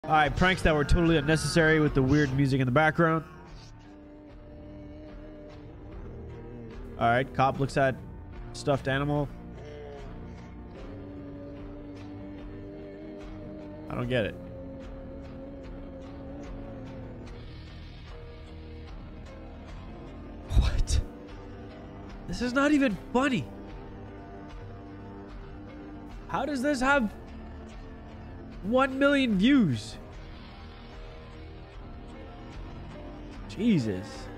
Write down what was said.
All right, pranks that were totally unnecessary with the weird music in the background. All right, cop looks at stuffed animal. I don't get it. What? This is not even funny. How does this have 1 million views? Jesus.